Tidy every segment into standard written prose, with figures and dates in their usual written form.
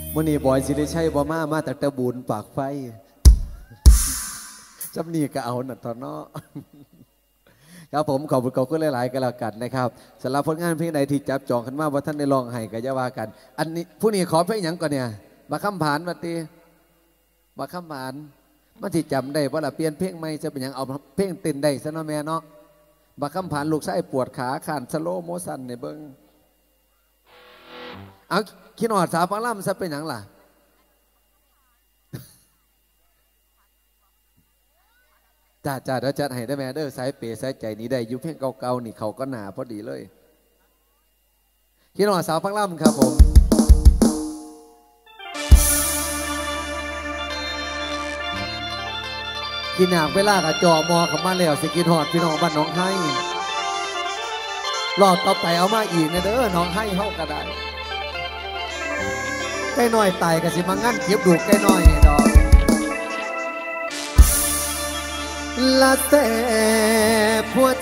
มื้อนี้บอยสิริชัยบ่มาแต่ตะบูนปากไฟจำนี่ก็เอาน่ะตอนเนาะครับผมขอบคุณหลายๆกันแล้วกันนะครับสำหรับผลงานเพลงใดที่จับจองกันมาว่าท่านได้ลองให้ก็จะว่ากันอันนี้ผู้นี้ขอเพลงหยังก่อนเนี่ยมาคำผานมาตีมาคำผานมาที่จำได้ว่าละเปลี่ยนเพลงใหม่จะเป็นหยังเอาเพลงเต้นได้ซะเนาะแม่เนาะมาคำผานลูกชายปวดขาขานสโลโมชันในเบิ้งเอาขี้หนอดสาวฟังล่ำซะเป็นหยังล่ะจ้าเดี๋ยวจัดให้ได้แม่เด้อสายเปย์สายใจนี้ได้อยู่เพียงเก่าๆนี่เขาก็หนาพอดีเลยขี้หนอดสาวฟังล่ำครับผมกินหนักเวลากับจอมอขับมาแล้วสิกินหอดพี่น้องบ้านน้องให้รอดต่อไปเอามาอีกนะเด้อน้องให้เข้าก็ได้ใกล้น้อยไตกับสิมังงั้นเก็บดูใกล้น้อยดอกละแต่หัวใจ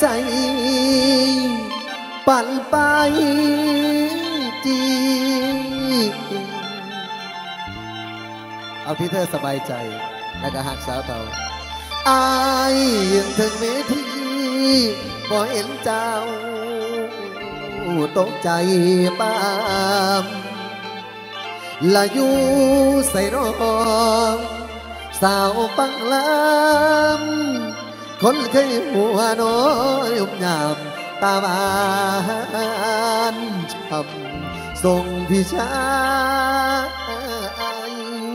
ปั่นไปจีเอาที่เธอสบายใจและก็หักสาวเต่าอายยืนถึงเวทีบ่เห็นเจ้าตกใจป้ามละอยู่ใส่รองสาวปังลำคนเคยหัวน้อยยุ่มยามตาบานช้ำส่งพี่ชาย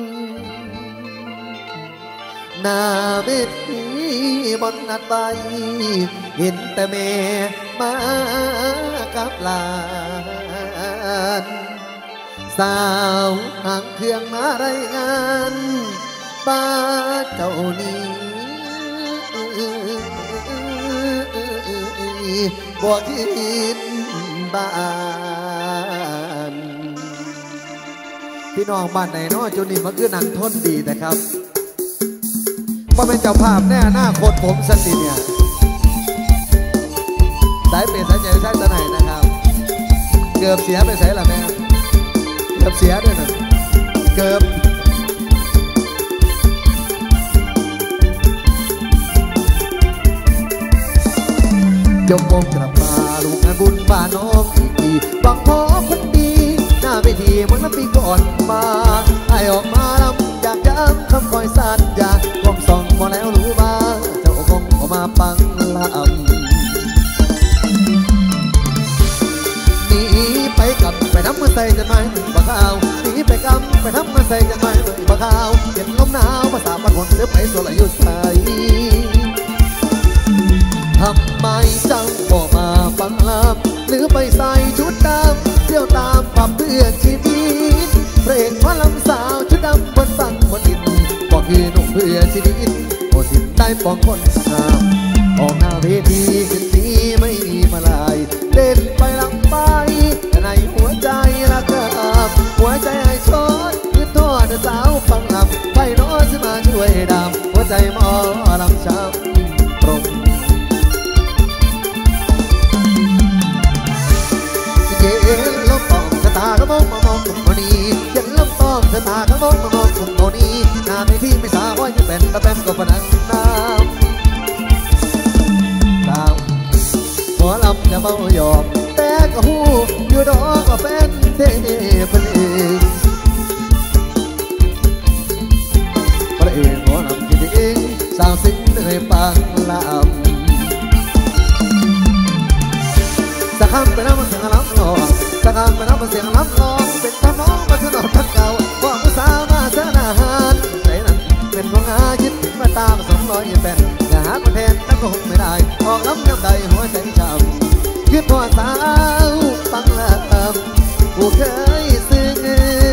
หน้าเวทีบนนัดไปเห็นแต่แม่มากับหลานสาวหางเครื่องมารายงานบ้าเจ้านี้บ่คิดบ้านพี่น้องบ้านไหนเนาะจุนี่มันคือหนังทนดีนะครับเพราะเป็นเจ้าภาพแน่หน้าโคตรผมสติเนี่ยสายเปลี่ยนสายใจสายตะไหนนะครับเกือบเสียไปใส่ละแม่เกือบเสียด้วยนะเกือบยกมงกลับมาลูกงานบุญบ้านน้องอีกทีบังพ่อคนดีหน้าเวทีเมื่อนับปีก่อนมาให้ออกมาลำอยากย้ำคำคอยสั่นอยากกลมส่องมาแล้วรู้บ้าเจ้าคงออกมาปังลำหนีไปกับไปทำมือใส่จะไม่บักเอาหนีไปกับไปทำมือใส่จะไม่บักเอาเย็นลมหนาวภาษาบ้านคนเสือไปสลายยุใสทำไมเจ้าบ่มาฟังลำหรือไปใส่ชุดดำเที่ยวตามความเพื่อนชีวิตเพลงพระลำสาวชุดดำบนฟังบนดินบอกคือหนุ่มเพื่อนชีวิตโอสินได้ปองคนงามออกหน้าเวทีขึ้นสีไม่มีมาลายเล่นไปลำไปแต่ในหัวใจรักกับหัวใจไอ้ชดคือทอดสาวฟังลำไปน้อยจะมาช่วยดำหัวใจมอลำช้ำตรงเย็นลมปองสตาก็มองกุ่มโมนีเย็นลมปองสตาก็มองกุ่มโมนีหน้าในที่ไม่สาวว่าจะเป็นตะแปมก็พนังน้ำตามหัวลำจะเมายอมแต่ก็หูอยู่ดอกก็เป็นเทพเองพระเอกหัวลำคิดเองสาวสิงให้ปังลำสักคำไปแล้วมันเสียงล้ำลองสักคำไปแล้วมันเสียงล้ำลองเป็นทำน้องมาคือดอกทักเก่าว่าผู้สาวมาเสนาหารใจนั้นเป็นของอาคิดมาตาม200เป็นอย่าหาคนแทนแต่ก็คงไม่ได้ออกล้ำน้ำใดหัวใจช้ำคิดว่าสาวฟังลำผู้เคยซึ้ง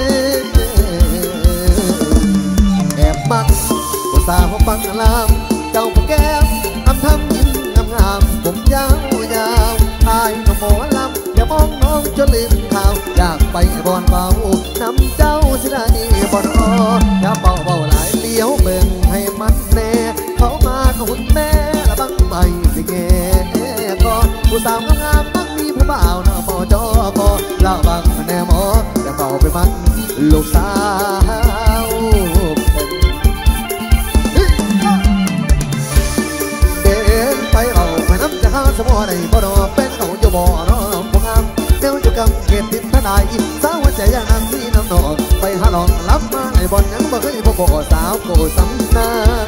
แอบมักผู้สาวฟังลำเจ้าผู้แก้มทำยิ้มงามผมยาวอายน้องหมอลำอย่ามองน้องจนลืมข่าวอยากไปบอนเบานำเจ้าสิได้บอนอ้ออย่าเบาหลายเลี้ยวเบิ่งให้มันแน่เขามากับหุ่นแม่ละบังไม่สิแก่ก่อนผู้สาวงามต้องมีผู้บ่าวหน้าหมอจอคอเล่าบังแน่หมออย่าเบาไปไหมมักลูกสาวเดินไปเอาไปน้ำจะหาสมอในบ่รอเป็นเขาอยู่บ่รอพวกงามเดี๋ยวจะกำเขตติดทนายสาวหัวใจอย่างนั้นที่น้ำนองไปหาลองรับมาในบ่อนยังบ่เคยพบบ่สาวโกสำนัก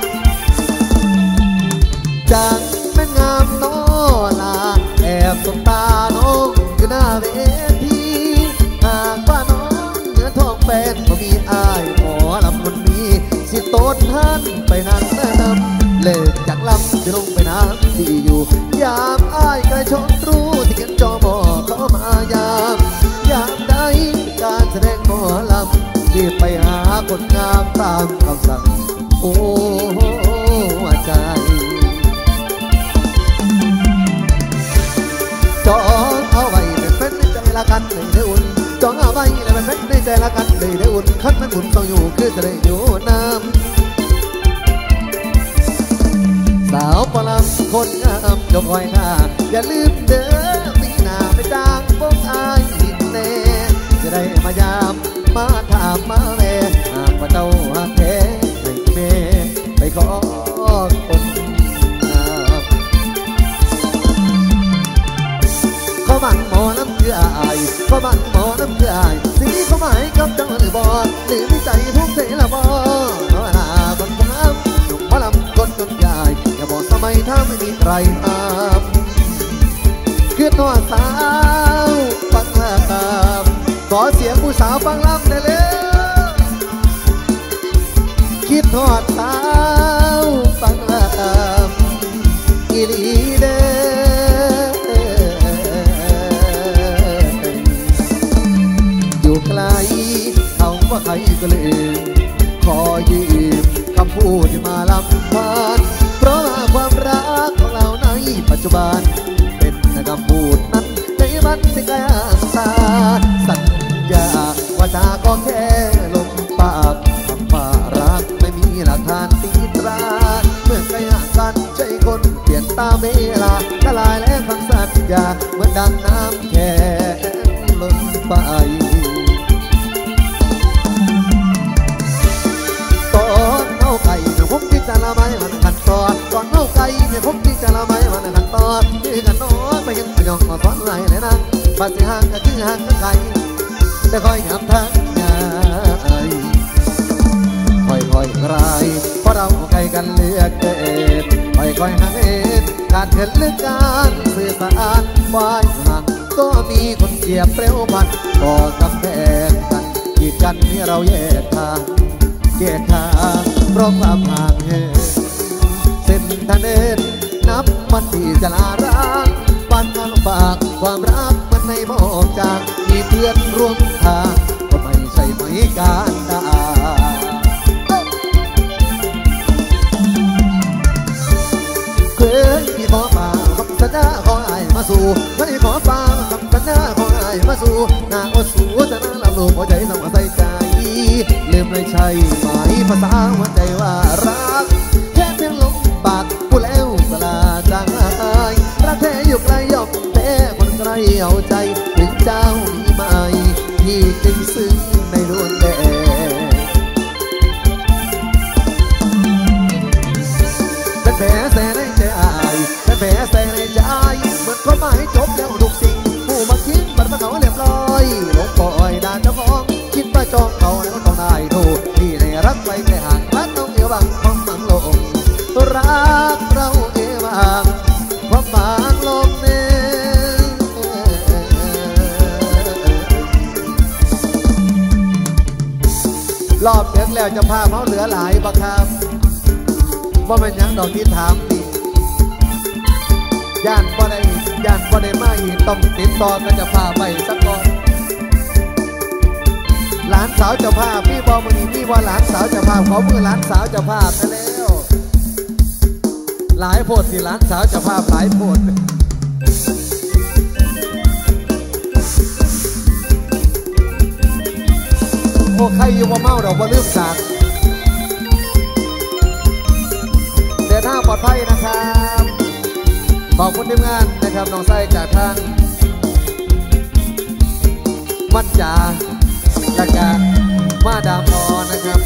จากเป็นงามน้อลาแอบสบตาน้องอยู่หน้าเวทีหากว่าน้องเนื้อทองแฟนก็มีอายหมอลำคนมีสิโต้นท่านไปนั่งแนะนำเลิกจากลำจะลงไปน้ำที่อยู่ยามอายกระชอนรู้ที่เขียนจอบอกเขามายามใดการแสดงหมอลำรีบไปหาคนงามตามคำสั่งโอ้ใจจองเอาไว้เป็นในใจละกันเลยได้อุ่นจองเอาไว้เป็นในใจละกันเลยได้อุ่นคันมันบุญต้องอยู่คือจะได้อยู่น้ำสาวปลำคนงามจงคอยหน้าอย่าลืมเด้อปีหน้าไปจ้างพวกอายหินแน่จะได้มายามมาถามมาแม่หากว่าเจ้าหากแท้ให้แม่ไปขอคนเขาบังหมอน้ำเกลืออายเขาบังหมอน้ำเกลืออายสิ่งนี้เขาหมายกับเจ้าหรือบอดหรือไม่ใจทุกเสละบอเนาะนาคนงามหนุ่มพลำคนจนใหญ่อย่าบอกทำไมถ้าไม่มีใครห้ามคือตัวสาวฟังลำขอเสียงผู้สาวฟังลำได้เลยคิดทอดสาวฟังลำอีลีเด้ไกลเขาว่าใครก็เลยขอยืมคำพูดที่มาลำพันเพราะว่าความรักของเราในปัจจุบันเป็นคำพูดนั้นในมันที่กลางตาสัญญาว่าจาก็แค่ลมปากคำว่ารักไม่มีหลักฐานตีตราเมื่อใกล้ห่างกันใจคนเปลี่ยนตามเวลาละลายและคำสัญญาเหมือนดังน้ำแข็งล้นไปผมที่จะละไม้มันขันตอนก่อนเข้าไกลเนี่ยผมที่จะละไม้มันขันตอนที่กันน้อยไปยังไปยองมาซ้อนไหลเลยนะภาษีห่างก็คือห่างก็ไกลแต่คอยหยับทางใหญ่ค่อยๆไกลเพราะเราไกลกันเลือกเกิดค่อยๆห่างเอ็นการเกิดเลือกการสื่อสารไว้ห่างก็มีคนเสียบเปรี้ยวพันก่อกำแพงกันกีดกันที่เราแยกทางแยกทางเพราะความห่างเหินเส้นทางเดินนับวันที่จะลาร้างบ้านงานฝากความรักมันในหมอกจางมีเพื่อนร่วมทางก็ไม่ใช่ไม่การตาเคยขอฝากคำสัญญาของอายมาสู่เคยขอฝากคำสัญญาของอายมาสู่หน้าอดสู้จะน่าลำลูกหัวใจต้องใส่ใจลืมเลยใช่ไหมภาษาหัวใจว่ารักแค่เพียงลมปากพูดแล้วสลาจางหายรักแท้อยู่ไกลยอมแพ้คนไกลเอาใจถึงเจ้ามีไหมที่จึงซึ้งในดวงแดงเป็นแผลแสในใจอายเป็นแผลแสในใจเหมือนเขาหมายจบแล้วทุกสิ่งผู้มาคิดบัดมาเขาเรียบร้อยลงปล่อยด่านเจ้าของคิดว่าจองเขาแล้วต้องได้ถูกที่ในรักไปแค่ห่างรักต้องเอวบางความฝังลงรักเราเอวบางความฝังลงเน่รอบเดือนแล้วจะพาเขาเหลือหลายบักครับว่ามันยังดอกที่ถามนี่ย่านบ่ได้มาอีกต้องติดต่อก็จะพาไปสักก่อนหลานสาวเจ้าภาพพี่บอมือนี้พี่ว่าหลานสาวเจ้าภาพขอมือหลานสาวเจ้าภาพไปแล้วหลายโพดที่หลานสาวเจ้าภาพหลายโพดโอ้ใครอยู่ว่าเมาเราว่าลืมสากเดินทางปลอดภัยนะครับขอบคุณทีมงานนะครับน้องไส้จากทางมัดจ่าและการมาดามออนนะครับ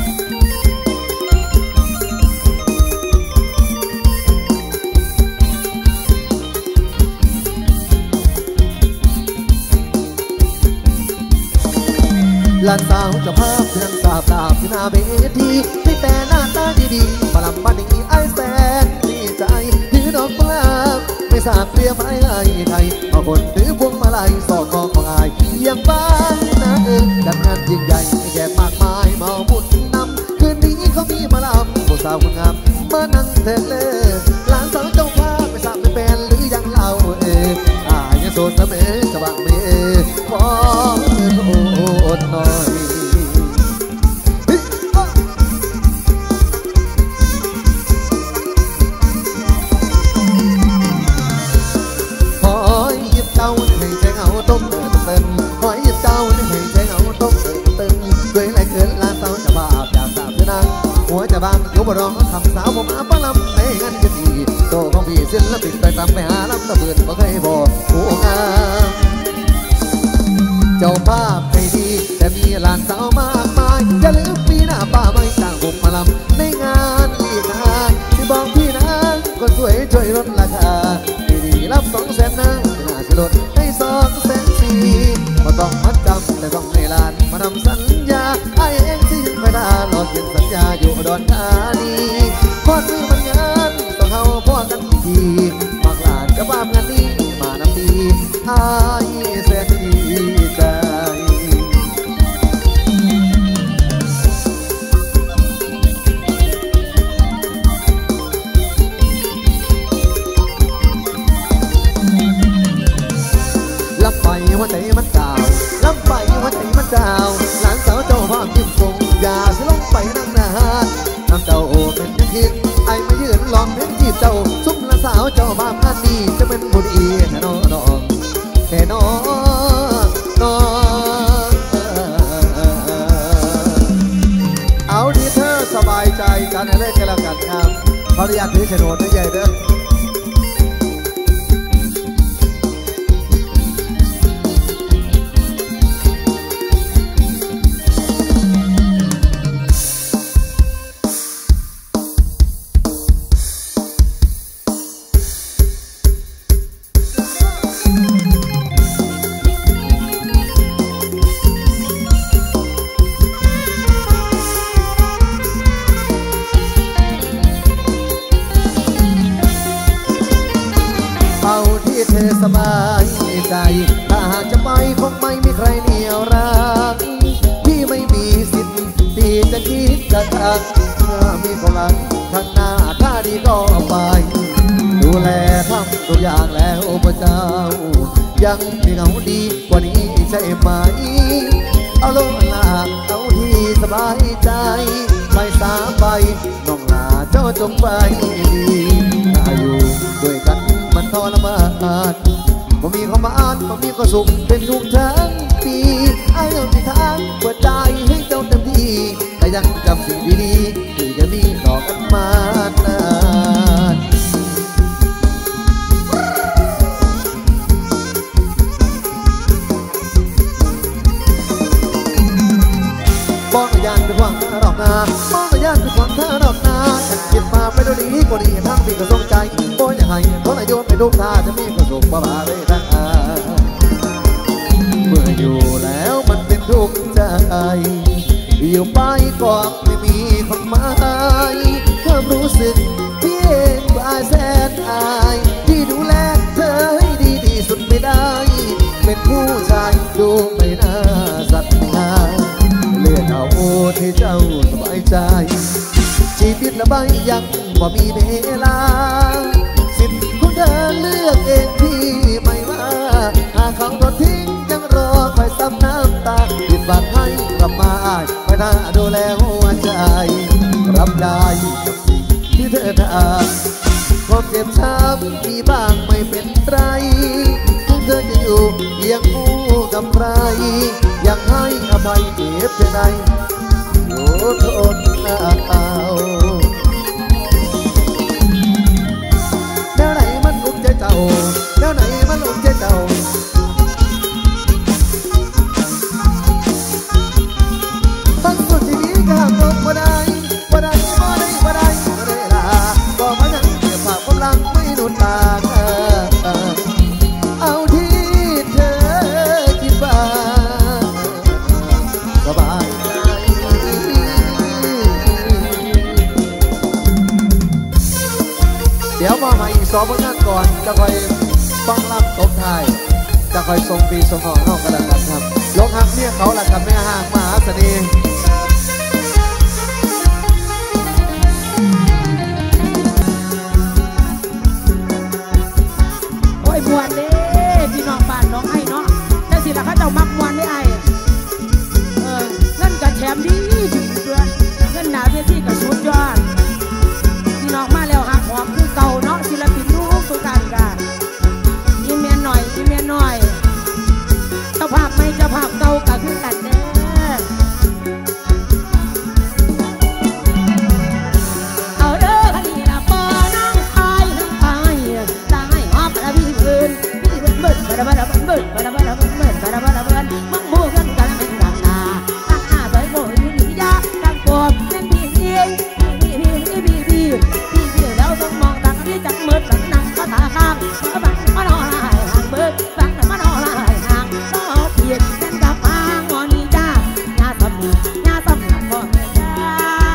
หลานสาวเจ้าภาพเพื่อนสาบดาบที่หน้าเวทีไม่แต่หน้าตาดีๆมาลำบ้านนี้ไอ้แสนดีใจถือดอกกุหลาบไม่ทราบเตรียมไม้ไอ้ใครเอาคนถือพวงมาลัยสอดคอของอายอย่างบ้านนะจัดงานยิ่งใหญ่แขกมากมายเมาบุญนำคืนนี้เขามีมาลำผู้สาวคนงามมานั่งเถิดเลยหลานสาวเจ้าภาพไม่ทราบไม่เป็นหรือยังเล่ายังโสดเสมอจะบังเมย์ขอโทษหน่อยหอยหยิบเจ้าให้ใจเงาต้มเติมหอยหยิบเจ้าให้ใจเงาต้มเติมด้วยไรเกินลาเต้าจะบาปอยากสาบเธอนางหัวจะบางยกบร้องคำสาวผมอาปลำในงานกันดีโตของพี่ศิลปินไปตามไปหาลำตะเบิดบ่เคยบอกผู้งามเจ้าภาพใจดีแต่มีหลานสาวมากมายอย่าลืมปีหน้าป้าไม่จ้างผมมาลำในงานอีกงานที่บอกพี่นางคนสวยช่วยลดราคาปีนี้รับ200,000นะน่าจะลดให้240,000มาต้องมัดจำแต่ต้องให้หลานมาทำสัญญาไอ้เองที่ไม่ได้รอเขียนสัญญาอยู่ดอนธานีพอซื้อมันงานต้องเข้าพ่อกันทีมากหลานจะบ้างานนี้มานำดีไอ้แสนดีใจลำไปหัวใจมันดาวลำไปหัวใจมันดาวหลานสาวเจ้าภาพยิ้มทรงอย่าสิลงไปนั่งนานน้ำเจ้าโอเป็นยังคิดไอ้มายืนลองเห็นจีบเจ้าซุ้มละสาวเจ้าบ้านงานนี้จะเป็นบุญอีแน่นอนแน่นอนเอาดีเธอสบายใจกันให้ได้กันแล้วกันครับขออนุญาตถือโฉนดให้ใหญ่เด้อเธอสบายใจถ้าหากจะไปคงไม่มีใครเหนี่ยวรักพี่ไม่มีสิทธิ์ที่จะคิดจะทักถ้ามีกำลังข้างหน้าถ้าดีก็ไปดูแลทำทุกอย่างแล้วพระเจ้ายังมีเงาดีกว่านี้ใช่ไหมเอาโลลาเอาที่สบายใจไป3 ใบน้องลาเจ้าจงไปดีถ้าอยู่ด้วยกันมันทรมานบ่มีความอ่านบ่มีความสุขเป็นทุกทั้งปีไอ้เอาที่ทางเปิดใจให้เจ้าเต็มที่แต่ยังจำสิ่งดีๆที่จะมีต่อกันมานานมองยานเป็นความท่ารอบนามองยานเป็นความท่ารอบนาคิดมาไปดูดีกว่าดีทั้งพี่ก็สงใจโอ้ยยังไงเพราะนายโยนไปทุกท่าจะมีความสุขบ้าเลยทั้งเมื่ออยู่แล้วมันเป็นทุกข์ใจอยู่ไปก็ไม่มีความหมายความรู้สึกพี่เองก็อายแสนอายที่ดูแลเธอให้ดีที่สุดไม่ได้เป็นผู้ชายดูไม่น่าศรัทธาเลือกเอาที่เจ้าสบายใจชีวิตละใบยังบ่มีเวลาสิทธิ์ของเธอเลือกเองที่ไม่ว่าหากเขาทอดทิ้งยังรอคอยซ้ำน้ำตาผิดหวังให้กลับมาไปถ้าดูแลหัวใจรับได้กับสิ่งที่เธอทำความเจ็บช้ำมีบ้างไม่เป็นไรถึงเธอจะอยู่เคียงคู่กับใครอยากให้อภัยเจ็บเท่าใดโอ้ทนเอาแนวไหนมันอุ้มใจเจ้าแนวไหนมันอุ้มใจเจ้าซ้อมงานก่อนจะคอยฟังลำตบท้ายจะคอยทรงปีทรงหองกันแล้วกันครับลงหักเนี่ยเขาละกับแม่ห่างมหาเสน่ห์โอ้ยมวนเด้พี่น้องบ้านน้องไอ้เนาะแต่สิละเขาเจ้ามักมวนได้ไอ้เงินกับแถมดีด้วยเงินหนาเวทีกับสุดยอดพี่น้องมาแล้วหักหอมคือเก่าเนาะศิลปินรู้ตัวกันกันอีเมียหน่อยอีเมียหน่อยเจ้าภาพไม่เจ้าภาพเก่าก็คือกันเด้อเอาเด้อคันนี้ละปอน้องไอ้น้องไอ้ตายหอบละพี่เบิร์นเบิร์นบาราเบิร์นบาราเบิร์นบาราเบิร์นบาราเบิร์นบาราเบิร์นมังมูกันกันเป็นต่างหน้าต่างหน้าใส่โบยมียาต่างกบเป็นพี่เองพี่แล้วต้องมองต่างที่จักมืดหลังนั่งก็ตาข้างบังมานอนหายห่างเบิร์นบังมานอนหายห่างก็เปลี่ยนเป็นกับมางอนี่จ้าหน้าสมุนหน้าสมุนก็ไม่ได้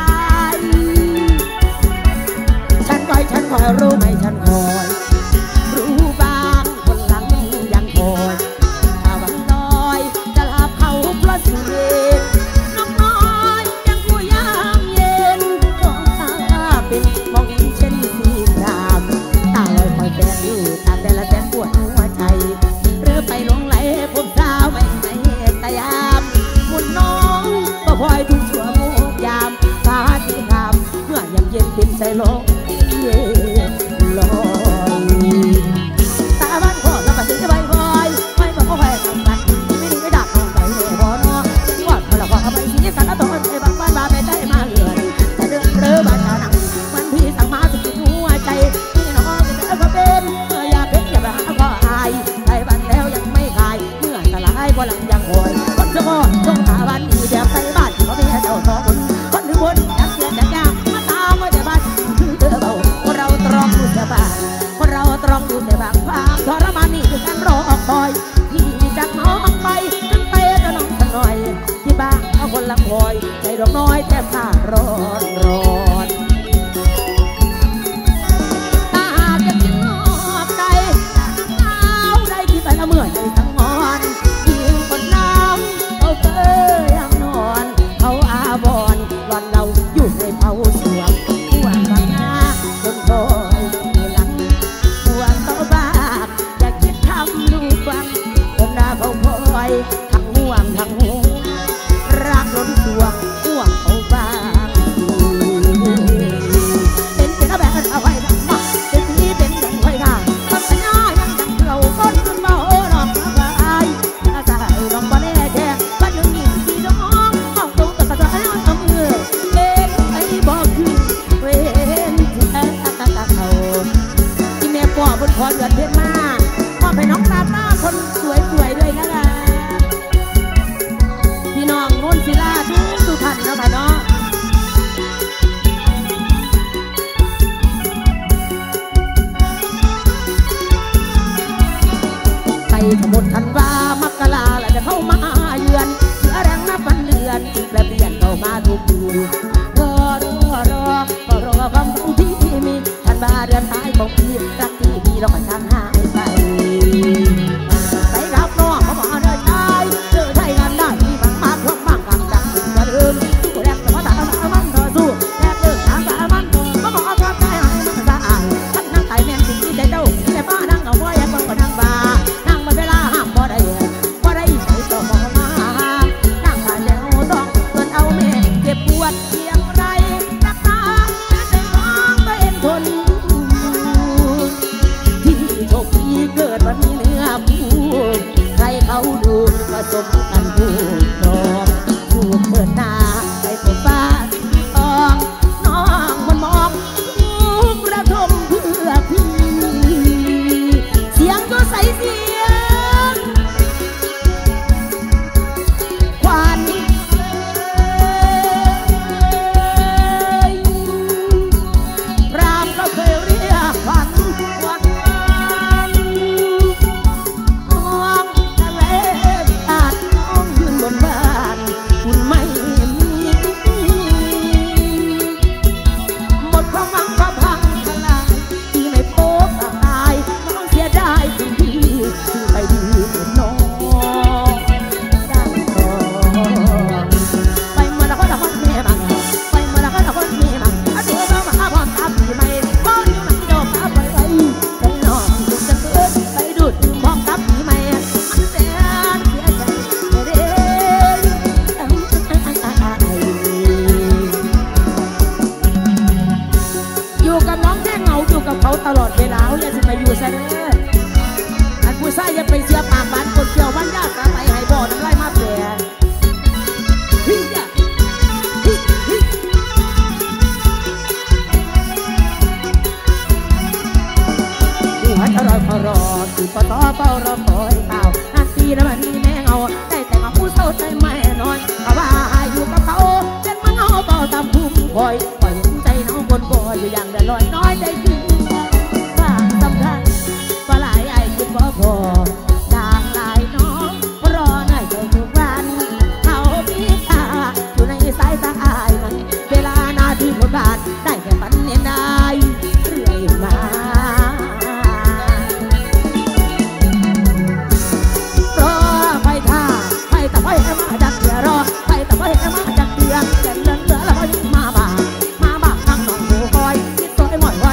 ฉันคอยรู้ไหมฉันคอยรู้บ้างคนหลังยังคอยถ้าวันลอยจะลาเขาเพราะสุเรศน้องน้อยยังกูยามเย็นก็ตาเป็นมองเห็นเช่นสีครามตาลอยคอยแฝงอยู่ตามแต่ละแสนปวดหัวใจเรือไปลงไหลผมเท้าไม่ตายามมุนน้องก็พลอยทุกชั่วโมงยามฟ้าที่คามเมื่อยามเย็นเป็นใจลงลอยตาบ้านพ่อแล้วก็ถึงจะใบพลอยไม่บอกเขาให้ทำกันไม่ดีไม่ดักน้องไปเลยพอเนาะจังหวัดพลังพอเขาไปสีสันตอนไปบางบ้านบาไปได้มาเหือนแต่เดินเรือบ้านชาหนังมันพี่สั่งมาสุดหัวใจพี่น้องจะก็เป็นเมื่อยาเพชรอย่าไปหาก็อายไทยบ้านแล้วยังไม่ขายเมื่อสลายพลังยังคอยคนจะมอช่วงหาบ้านดีแบบไทยบ้านเขาไม่ให้เจ้าทองคนหรือบนนักเสียงยากมาตามมาแต่บ้านเธอเบาคนเราตรองดูแต่บ้านคนเราตรองดูแต่บางความทรมานนี่คือการรอคอยที่จากน้องไปตั้งแต่จะน้องสักหน่อยที่บ้านเอาคนละคอยใจดอกน้อยแทบขาดร้อนถ้าหากจะกินนอกใจเอาได้ที่ไปละเมื่อยทั้งงอนยิงคนน้ำเขาเตยยังนอนเขาอาบอนหลอนเราอยู่ในเผาสวงหัวบางหน้าคนคอยหลังหัวเขาบ้าอยากคิดทำลูกฟังคนหน้าเขาคอยทั้งห่วงทั้งหูรักล้นตัวห่วงเขาบ้างเป็นแบบเอาไว้ทำมาเป็นที่เป็นอย่างไว้ทางทำสัญญายังจังเราก้นขึ้นมาโอ้หลอกมาไอ้อาสาลองมาแน่แท้บ้านหนึ่งยิ่งที่น้องห้องตรงตะกะตะเอามือเป็นไอ้บอกคือเว้นที่ตะเขาที่แม่ป่อบนคอเดือดเพียงมากพ่อไปน้องตาหน้าคนสวยด้วยนะคะพี่น้องโน้นศิลาทุกท่านนะค่ะเนาะไปขบวนทันว่ามกราและจะเข้ามาเยือนเสียแรงนับวันเดือนแปรเปลี่ยนเข้ามาทุกปีรอความรักที่มีทันว่าเดือนท้ายของปีรักที่มีเราก็ช่างหายไปไปรับน้องเขาบอกเดินได้เจอไทยงานได้มีบางมากความบางกลางจังกว่าเดิมสู้แรงแต่ว่าตามันเธอสู้แรงเดินทางสามันเขาบอกความใจหายมันสะอาดทั้งนั่งไต่แมนสิ่งที่ใจเจ้าแต่ป้านั่งเอาไว้ยังก็นั่งบานั่งมาเวลาห้ามบ่ได้ใช้ตัวมองมานั่งผ่านแล้วต้องเกินเอาแม่เจ็บปวดเพียงไรรักษาแต่ร้องก็เอ็นทนที่โชคดีเกิดวันนี้เนื้อคู่ใครเขาดูก็สมกันผู้ดอกถูกเกิดหน้าไปพบฟ้าตองน้องมันมองทุกระทมเพื่อพี่เสียงก็ใสเสียงควันพรามก็เคยเรียกควันวันน้องทะเลอาจน้องยืนบนบ้านคุณไม่มีหมดความหวังความพังทลายที่ไม่พบเฝ้ารอคอยข่าวนาทีแล้วมันมีแม่เงาได้แต่มาผู้เศร้าใจไม่นอนเขาว่าอยู่กับเขาเป็นมังเงาเฝ้าตามพุ่มคอยปล่อยใจน้องคนบ่อยู่อย่างเดือดร้อนน้อยใจขึ้นว่าสำคัญว่าหลายไอ้คิดว่าพอด่างหลายน้องรอหน่อยใจทุกวันเขาพิฆาอยู่ในสายตาอายนั้นเวลานาทีบทบาทได้แค่ฝันเนียนได้เรื่อยมารอไปท่าไปแต่ไปให้มาจากเดือรอไปแต่ไปให้มาจากเดือแต่เดือนแล้วก็ยิ่งมาบ้าข้างน้องโผล่คอยคิดตัวไอ้หมอย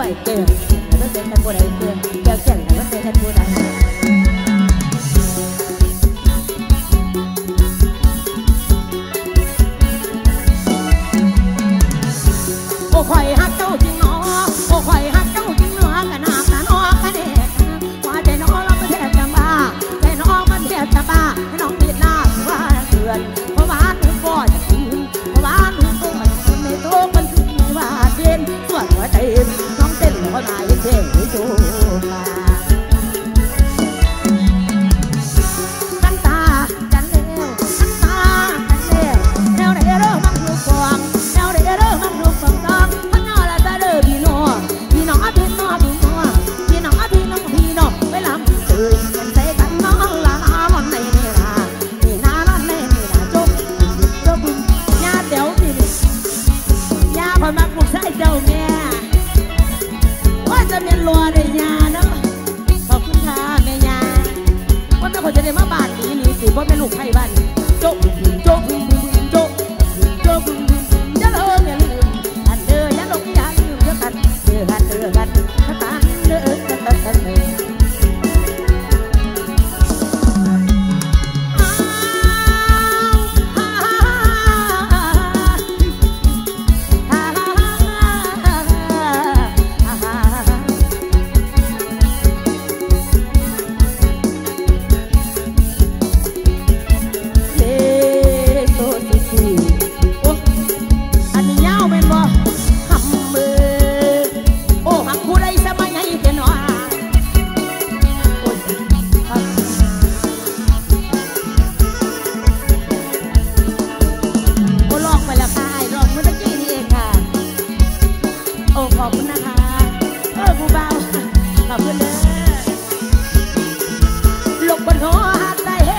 ได้เกินแล้วเป็นกันบ่ได้เกินแก้วแก่นแล้วเป็นกันบ่ได้โอ้ข่อยฮักเจ้าจริงเนาะโอ้ข่อยฮักเจ้าจริงเนาะกันหากกันน้องกันเด็กว่าใจน้องเราไม่แทบจะบ้าใจน้องมันแทบจะบ้าให้น้องปิดหน้าว่าเถื่อนเพราะว่าหนูบ่จะคืนเพราะว่าหนูบ่จะคืนในโต๊ะมันคือว่าเย็นส่วนหัวใจน้องเต้นแล้วก็นายเท่ให้โชว์มากันตากันเลี้ยวกันตากันเลี้ยวแนวไหนเริ่มมันดูฟองแนวไหนเริ่มมันดูฟองพันนอละตาเด้อพี่น้องพี่น้องพี่น้องพี่น้องพี่น้องพี่น้องพี่น้องเวลาเอ่ยกันใจกันน้องละมันในนี่นะนี่นานั่นในนี่นะจบจบยาเดี๋ยวนี่ยาพอมาปลุกใส่เจ้าแม่ว่าจะเป็นรัวได้ยาเนาะขอบคุณค่ะแม่ยาว่าไม่ควรจะได้มาบ้านนี้นี่สิว่าเป็นลูกไทยบ้านจบจบจบจบจะเลิกอย่าลืมอันเด้ออย่าลงอย่าลืมเด้อกันเด้อกันเด้อกันตาเด้อกันเด้อขอบคุณนะคะผู้เบาขอบคุณเด้อลบบนหัวหักได้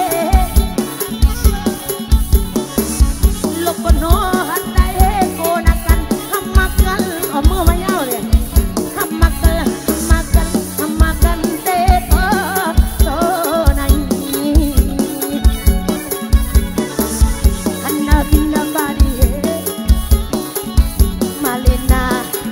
ลบบนหัวหักได้โกนักกันทำมากันเอามือมาเย้าเลยทำมากันทำมากันทำมากันเตะโตในอันนาบินนาบาดีมาเลนา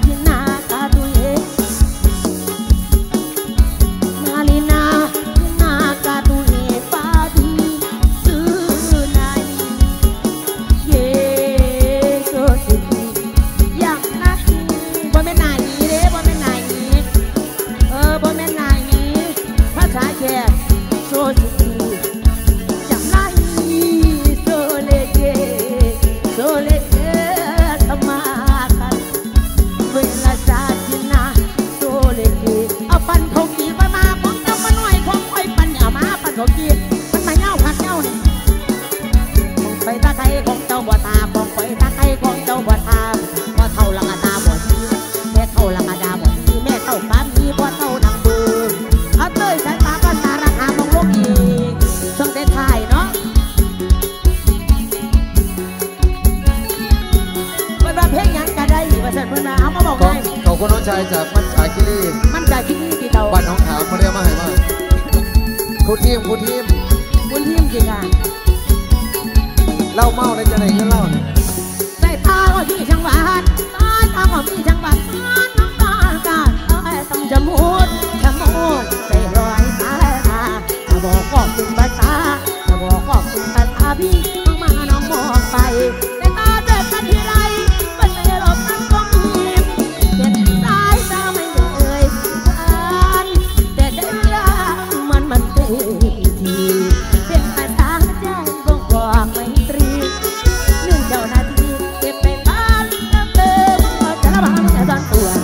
เขาคนน้องชายจากมันจากคิรีที่เตาบ้านน้องขาวมาเรียกมาให้มาคุณทีมจริงอ่ะเล่าเมาได้จะไหนก็เล่าใส่ตาก็พี่ช่างหวานตาก็พี่ช่างหวานน้ำตาการต้องจมูกใจลอยตาบอกก็คุณภาษาบอกก็คุณภาษาพี่มาน้องมองไปแต่ตาเจอกันทีไรมันไม่หลบนั้นก็มีเด็ดสายตาไม่เลยแต่เดินล่างมันเต็มทีเป็นภาษาใจบอกไม่ตรี1 เจ้านาทีเก็บไปบ้านน้ำเติมจะละบ้านจะตอนตัว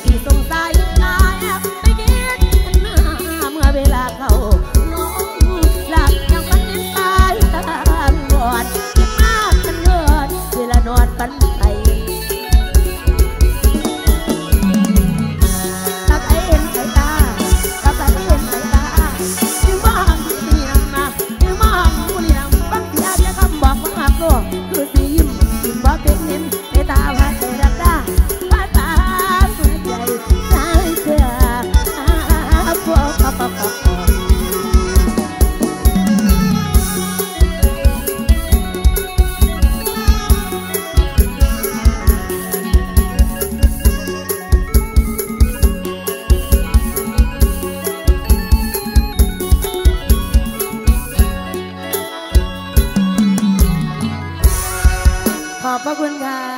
ที่สง